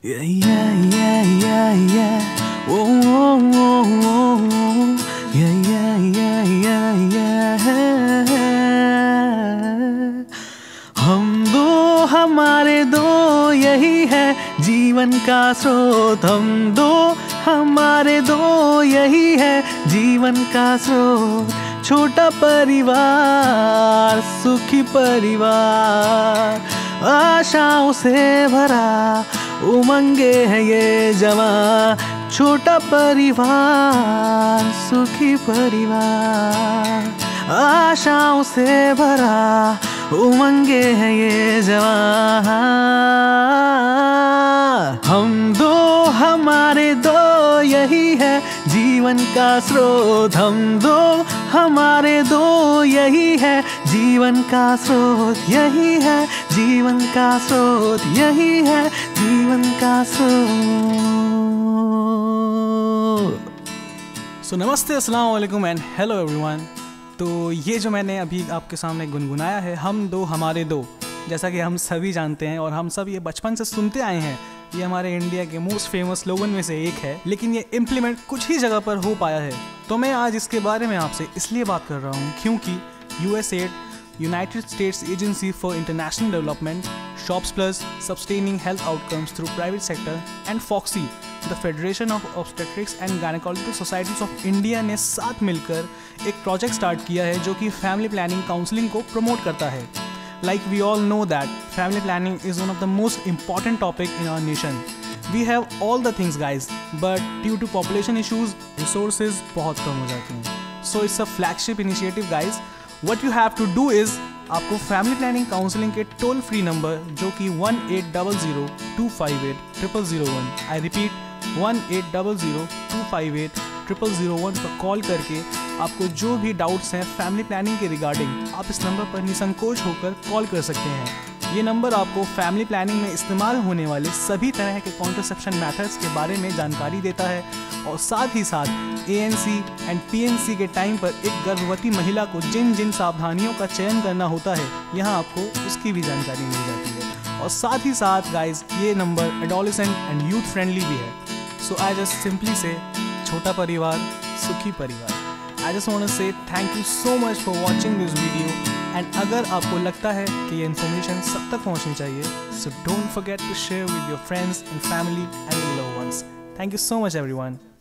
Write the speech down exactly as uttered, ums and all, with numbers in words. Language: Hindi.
Yeah, yeah, yeah, yeah, yeah. Whoa, whoa, whoa, whoa, whoa. Yeah, yeah, yeah, yeah, yeah. हम दो हमारे दो यही है जीवन का स्रोत। हम दो हमारे दो यही है जीवन का स्रोत। छोटा परिवार सुखी परिवार, आशाओं से भरा उमंगे है ये जवां। छोटा परिवार सुखी परिवार, आशाओं से भरा उमंगे है ये जवां। हम दो हमारे दो यही है जीवन का स्रोत। हम दो हमारे दो यही है जीवन का स्रोत। यही है जीवन का स्रोत। यही है जीवन का स्रोत। सो नमस्ते, अस्सलाम वालेकुम एंड हेलो एवरीवन। तो ये जो मैंने अभी आपके सामने गुनगुनाया है, हम दो हमारे दो, जैसा कि हम सभी जानते हैं और हम सब ये बचपन से सुनते आए हैं। ये हमारे इंडिया के मोस्ट फेमस स्लोगन में से एक है, लेकिन ये इम्प्लीमेंट कुछ ही जगह पर हो पाया है। तो मैं आज इसके बारे में आपसे इसलिए बात कर रहा हूँ क्योंकि USAID, United States agency for international development, SHOPS plus sustaining health outcomes through private sector and FOGSI, the federation of obstetrics and gynaecological societies of India ने साथ मिलकर एक प्रोजेक्ट स्टार्ट किया है जो कि फैमिली प्लानिंग काउंसलिंग को प्रमोट करता है। Like we all know that family planning is one of the most important topic in our nation. We have all the things guys, but due to population issues, resources बहुत कम हो जाते हैं. So it's a flagship initiative guys. What you have to do is आपको फैमिली प्लानिंग काउंसलिंग के टोल फ्री नंबर जो कि one eight double zero two five eight triple zero one, I repeat one eight double zero two five eight triple zero one पर कॉल करके आपको जो भी डाउट्स हैं फैमिली प्लानिंग के रिगार्डिंग, आप इस नंबर पर निसंकोच होकर कॉल कर सकते हैं। ये नंबर आपको फैमिली प्लानिंग में इस्तेमाल होने वाले सभी तरह के कॉन्ट्रासेप्शन मेथड्स के बारे में जानकारी देता है और साथ ही साथ एएनसी एंड पीएनसी के टाइम पर एक गर्भवती महिला को जिन जिन सावधानियों का चयन करना होता है, यहाँ आपको उसकी भी जानकारी मिल जाती है। और साथ ही साथ गाइज ये नंबर एडोलेसेंट एंड यूथ फ्रेंडली भी है। सो आई जस्ट सिंपली से छोटा परिवार सुखी परिवार। I just want to say thank you so much for watching this video, and अगर आपको लगता है कि ये information सब तक पहुंचनी चाहिए, so don't forget to share with your friends and family and your loved ones. Thank you so much everyone.